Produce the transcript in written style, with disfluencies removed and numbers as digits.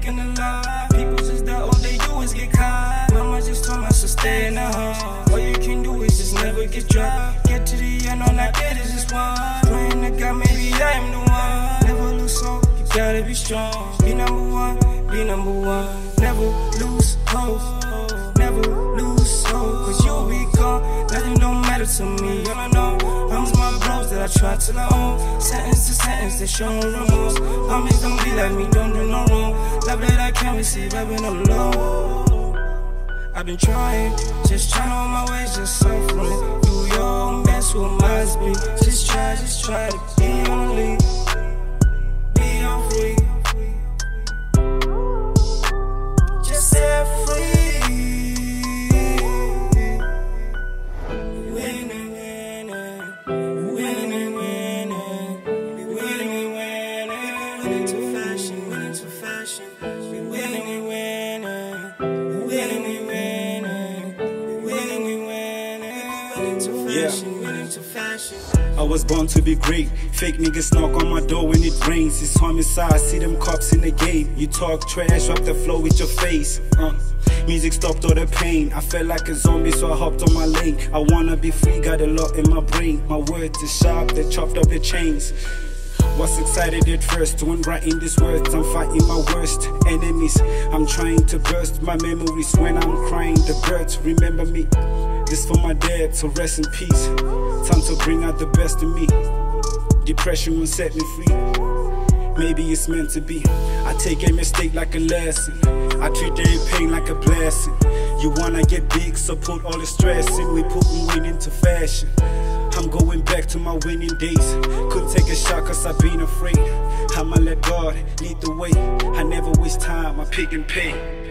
making a lot. People just that all they do is get caught. Mama just told us to stay in the home. All you can do is just never get dropped. Get to the end, all I did is just one. Praying to God, maybe I am the one. Never lose hope, you gotta be strong. Be number one, be number one. Never lose hope, never lose hope. Cause you'll be gone, nothing don't matter to me. All I know, I'm my bros that I try till I own. Sentence to sentence, they show no remorse. Homies don't be like me, don't do no wrong. Love that I can't receive, I've been alone. I've been trying, just trying on my ways, just suffering. Do your own best with my speed. Just try to be on the lead. Be on free. Just set free. I was born to be great. Fake niggas knock on my door when it rains. It's homicide, see them cops in the game. You talk trash, drop the flow with your face. Music stopped all the pain. I felt like a zombie, so I hopped on my lane. I wanna be free, got a lot in my brain. My words is sharp, they chopped up the chains. Was excited at first when writing these words. I'm fighting my worst enemies. I'm trying to burst my memories when I'm crying. The birds remember me. This for my dad, so rest in peace. Time to bring out the best in me. Depression won't set me free. Maybe it's meant to be. I take a mistake like a lesson. I treat every pain like a blessing. You wanna get big, so put all the stress in. We putting win into fashion. I'm going back to my winning days. Couldn't take a shot cause I've been afraid. I'ma let God lead the way. I never waste time, I pick and pay.